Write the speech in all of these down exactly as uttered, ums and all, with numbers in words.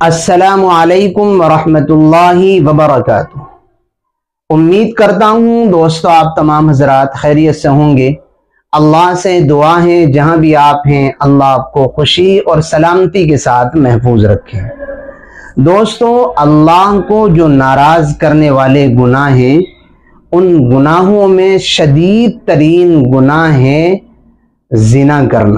السلام علیکم ورحمۃ اللہ وبرکاتہ۔ امید کرتا ہوں دوستو آپ تمام حضرات خیریت سے ہوں گے۔ اللہ سے دعا ہے جہاں بھی آپ ہیں اللہ آپ کو خوشی اور سلامتی کے ساتھ محفوظ رکھے۔ دوستو اللہ کو جو ناراض کرنے والے گناہ ہیں ان گناہوں میں شدید ترین گناہ ہے زنا کرنا۔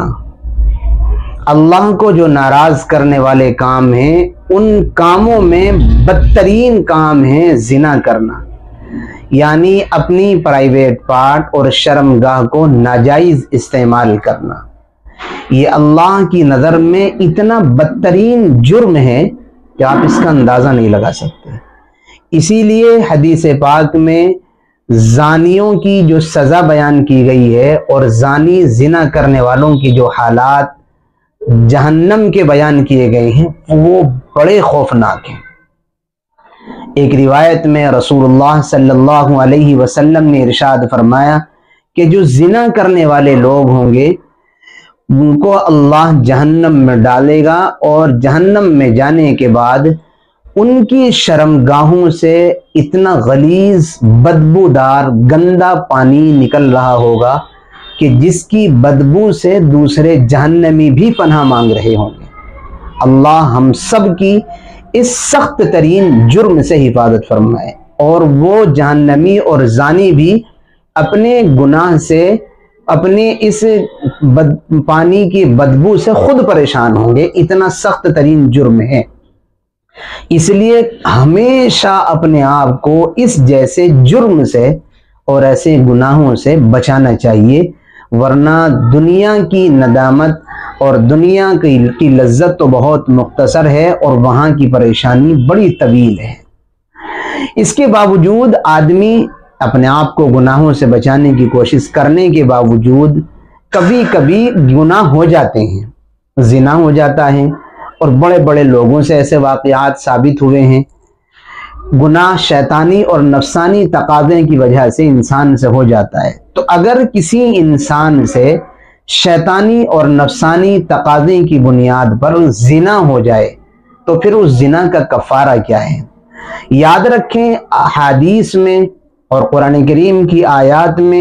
اللہ کو جو ناراض کرنے والے کام ہیں ان کاموں میں بدترین کام ہے زنا کرنا، یعنی اپنی پرائیویٹ پارٹ اور شرمگاہ کو ناجائز استعمال کرنا۔ یہ اللہ کی نظر میں اتنا بدترین جرم ہے کہ آپ اس کا اندازہ نہیں لگا سکتے۔ اسی لیے حدیث پاک میں زانیوں کی جو سزا بیان کی گئی ہے اور زانی زنا کرنے والوں کی جو حالات جہنم کے بیان کیے گئے ہیں وہ بڑے خوفناک ہیں۔ ایک روایت میں رسول اللہ صلی اللہ علیہ وسلم نے ارشاد فرمایا کہ جو زنا کرنے والے لوگ ہوں گے ان کو اللہ جہنم میں ڈالے گا، اور جہنم میں جانے کے بعد ان کی شرمگاہوں سے اتنا غلیظ بدبودار گندا پانی نکل رہا ہوگا کہ جس کی بدبو سے دوسرے جہنمی بھی پناہ مانگ رہے ہوں گے۔ اللہ ہم سب کی اس سخت ترین جرم سے حفاظت فرمائے، اور وہ جہنمی اور زانی بھی اپنے گناہ سے، اپنے اس بد پانی کی بدبو سے خود پریشان ہوں گے، اتنا سخت ترین جرم ہے۔ اس لیے ہمیشہ اپنے آپ کو اس جیسے جرم سے اور ایسے گناہوں سے بچانا چاہیے، ورنہ دنیا کی ندامت اور دنیا کی لذت تو بہت مختصر ہے اور وہاں کی پریشانی بڑی طویل ہے۔ اس کے باوجود آدمی اپنے آپ کو گناہوں سے بچانے کی کوشش کرنے کے باوجود کبھی کبھی گناہ ہو جاتے ہیں، زنا ہو جاتا ہے، اور بڑے بڑے لوگوں سے ایسے واقعات ثابت ہوئے ہیں۔ گناہ شیطانی اور نفسانی تقاضے کی وجہ سے انسان سے ہو جاتا ہے، تو اگر کسی انسان سے شیطانی اور نفسانی تقاضے کی بنیاد پر زنا ہو جائے تو پھر اس زنا کا کفارہ کیا ہے؟ یاد رکھیں احادیث میں اور قرآن کریم کی آیات میں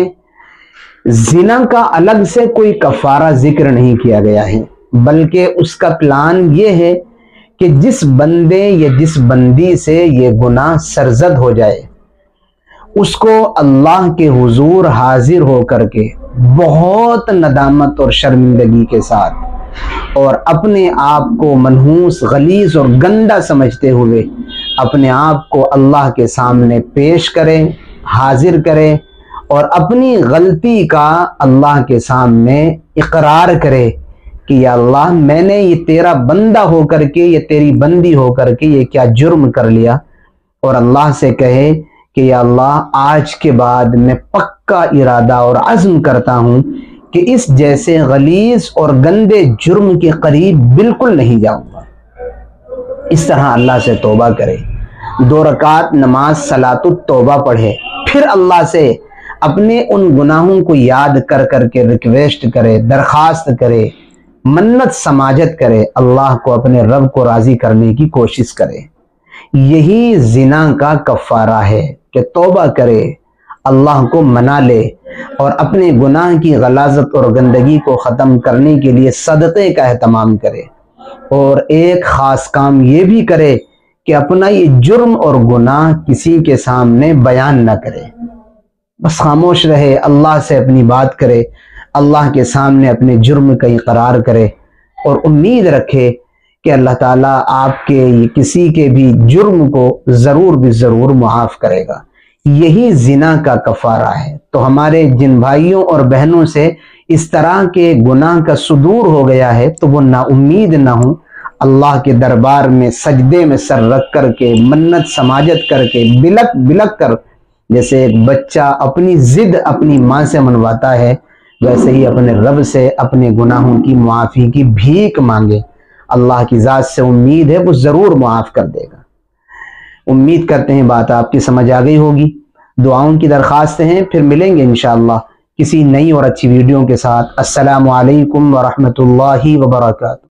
زنا کا الگ سے کوئی کفارہ ذکر نہیں کیا گیا ہے، بلکہ اس کا پلان یہ ہے کہ جس بندے یا جس بندی سے یہ گناہ سرزد ہو جائے اس کو اللہ کے حضور حاضر ہو کر کے بہت ندامت اور شرمندگی کے ساتھ اور اپنے آپ کو منحوس، غلیظ اور گندا سمجھتے ہوئے اپنے آپ کو اللہ کے سامنے پیش کرے، حاضر کرے، اور اپنی غلطی کا اللہ کے سامنے اقرار کرے کہ یا اللہ میں نے یہ تیرا بندہ ہو کر کے، یہ تیری بندی ہو کر کے یہ کیا جرم کر لیا، اور اللہ سے کہے کہ یا اللہ آج کے بعد میں پکا ارادہ اور عزم کرتا ہوں کہ اس جیسے غلیظ اور گندے جرم کے قریب بالکل نہیں جاؤں گا۔ اس طرح اللہ سے توبہ کرے، دو رکعت نماز صلاۃ التوبہ پڑھے، پھر اللہ سے اپنے ان گناہوں کو یاد کر کر کے ریکویسٹ کرے، درخواست کرے، منت سماجت کرے، اللہ کو اپنے رب کو راضی کرنے کی کوشش کرے۔ یہی زنا کا کفارہ ہے کہ توبہ کرے، اللہ کو منا لے، اور اپنے گناہ کی غلاظت اور گندگی کو ختم کرنے کے لیے صدقے کا اہتمام کرے، اور ایک خاص کام یہ بھی کرے کہ اپنا یہ جرم اور گناہ کسی کے سامنے بیان نہ کرے، بس خاموش رہے، اللہ سے اپنی بات کرے، اللہ کے سامنے اپنے جرم کا اقرار کرے، اور امید رکھے کہ اللہ تعالیٰ آپ کے کسی کے بھی جرم کو ضرور بھی ضرور معاف کرے گا۔ یہی زنا کا کفارہ ہے۔ تو ہمارے جن بھائیوں اور بہنوں سے اس طرح کے گناہ کا صدور ہو گیا ہے تو وہ نا امید نہ ہوں، اللہ کے دربار میں سجدے میں سر رکھ کر کے، منت سماجت کر کے، بلک بلک کر، جیسے ایک بچہ اپنی ضد اپنی ماں سے منواتا ہے ویسے ہی اپنے رب سے اپنے گناہوں کی معافی کی بھیک مانگے۔ اللہ کی ذات سے امید ہے وہ ضرور معاف کر دے گا۔ امید کرتے ہیں بات آپ کی سمجھ آ گئی ہوگی۔ دعاؤں کی درخواستیں ہیں، پھر ملیں گے انشاءاللہ کسی نئی اور اچھی ویڈیو کے ساتھ۔ السلام علیکم ورحمۃ اللہ وبرکاتہ۔